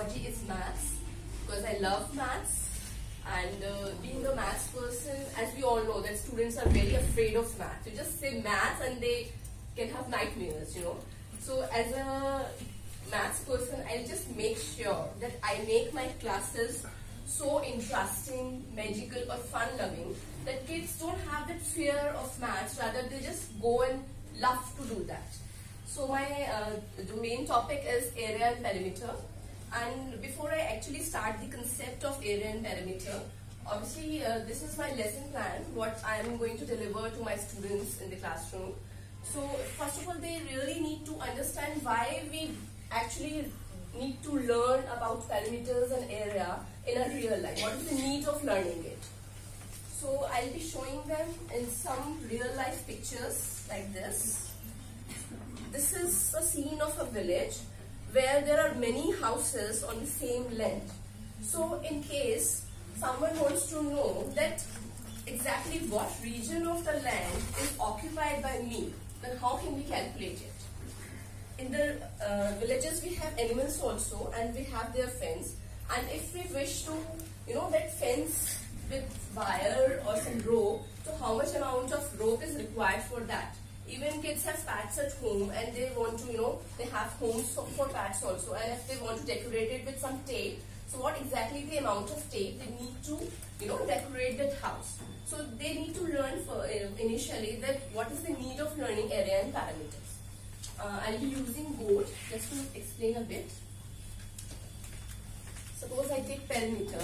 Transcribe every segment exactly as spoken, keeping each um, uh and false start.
pedagogy is maths, because I love maths. And uh, being a maths person, as we all know that students are very afraid of maths. You just say maths and they can have nightmares, you know. So as a maths person, I'll just make sure that I make my classes so interesting, magical or fun-loving that kids don't have that fear of maths, rather they just go and love to do that. So my uh, the main topic is area and perimeter. And before I actually start the concept of area and perimeter, obviously uh, this is my lesson plan, what I am going to deliver to my students in the classroom. So first of all, they really need to understand why we actually need to learn about perimeters and area in a real life. What is the need of learning it? So I'll be showing them in some real life pictures like this. This is a scene of a village where there are many houses on the same length. So in case someone wants to know that exactly what region of the land is occupied by me, then how can we calculate it? In the uh, villages we have animals also, and we have their fence, and if we wish to, you know, that fence with wire or some rope, so how much amount of rope is required for that? Even kids have pets at home and they want to, you know, they have homes for, for pets also, and if they want to decorate it with some tape, so what exactly the amount of tape they need to, you know, decorate that house. So they need to learn for, uh, initially that what is the need of learning area and parameters. Uh, I'll be using board just to explain a bit. Suppose I take perimeter.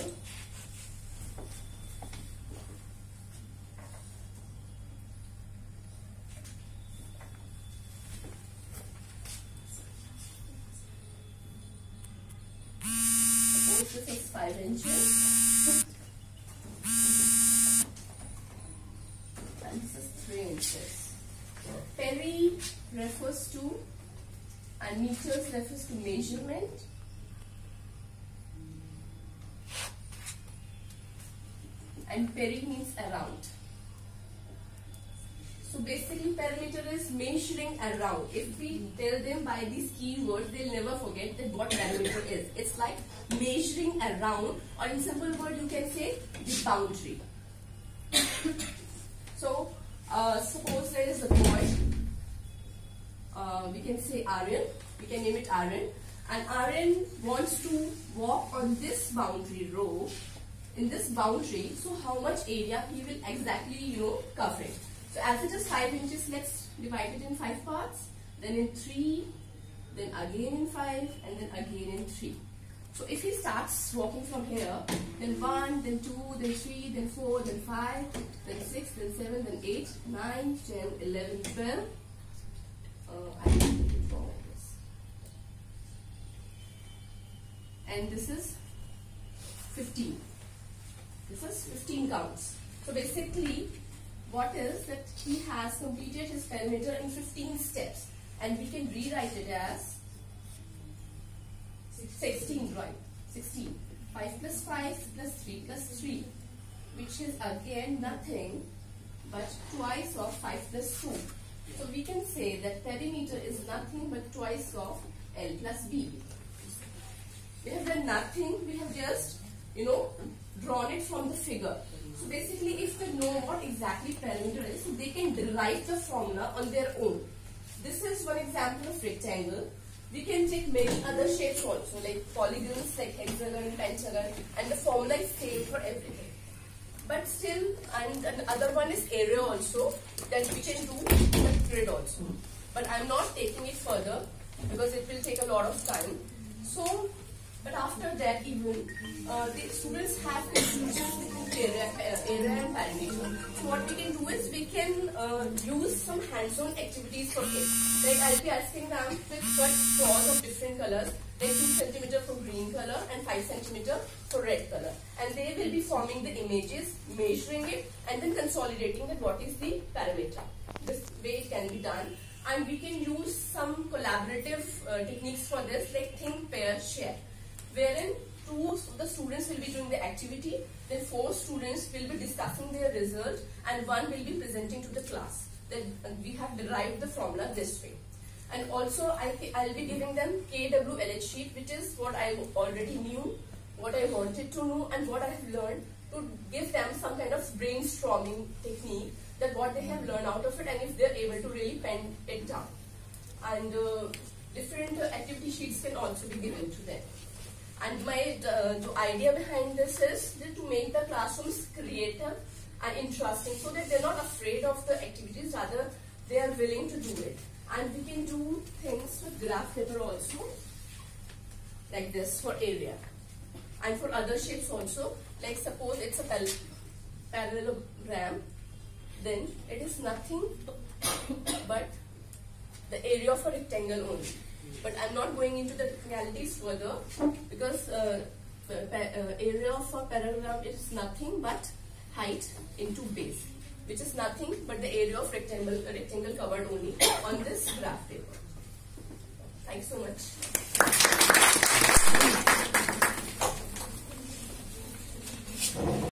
This is five inches and this is three inches. Peri refers to and meters refers to measurement, and peri means around. So basically perimeter is measuring around. If we tell them by these keywords, they'll never forget that what perimeter is. It's like measuring around, or in simple word you can say the boundary. So uh, suppose there is a boy, uh, we can say Aryan, we can name it Aryan, and Aryan wants to walk on this boundary row, in this boundary, so how much area he will exactly, you know, cover it. So as it is five inches, let's divide it in five parts, then in three, then again in five, and then again in three. So if he starts walking from here, then one, then two, then three, then four, then five, then six, then seven, then eight, nine, ten, eleven, twelve. Uh, I need to draw this. And this is fifteen. This is fifteen counts. So basically, what is that he has completed his perimeter in fifteen steps, and we can rewrite it as sixteen, right? sixteen. five plus five plus three plus three, which is again nothing but twice of five plus two. So we can say that perimeter is nothing but twice of L plus B. We have done nothing, we have just, you know, drawn it from the figure. So basically, if they know what exactly perimeter is, so they can derive the formula on their own. This is one example of rectangle. We can take many other shapes also, like polygons, like hexagon, pentagon, and the formula is same for everything. But still, and another one is area also, that we can do the grid also. But I am not taking it further because it will take a lot of time. So, but after that even, uh, the students have confusion with area, uh, area and perimeter. So what we can do is we can uh, use some hands-on activities for kids. Like I'll be asking them to cut straws of different colors, like two centimeter for green color and five centimeter for red color. And they will be forming the images, measuring it, and then consolidating that what is the perimeter. This way it can be done. And we can use some collaborative uh, techniques for this, like think, pair, share, wherein two of the students will be doing the activity, then four students will be discussing their result, and one will be presenting to the class. Then we have derived the formula this way. And also I, I'll be giving them K W L H sheet, which is what I already knew, what I wanted to know, and what I have learned, to give them some kind of brainstorming technique, that what they have learned out of it, and if they're able to really pen it down. And uh, different uh, activity sheets can also be given to them. And my uh, the idea behind this is to make the classrooms creative and interesting, so that they're not afraid of the activities, rather they are willing to do it. And we can do things with graph paper also, like this for area. And for other shapes also, like suppose it's a parallelogram, then it is nothing but the area of a rectangle only. But I'm not going into the technicalities further, because uh, uh, area of a parallelogram is nothing but height into base, which is nothing but the area of rectangle, rectangle covered only on this graph paper. Thanks so much.